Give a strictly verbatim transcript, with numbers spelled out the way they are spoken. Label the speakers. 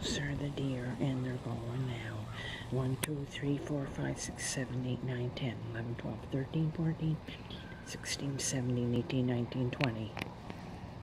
Speaker 1: Those are the deer, and they're going now. one, two, three, four, five, six, seven, eight, nine, ten, eleven, twelve, thirteen, fourteen, fifteen, sixteen, seventeen, eighteen, nineteen, twenty.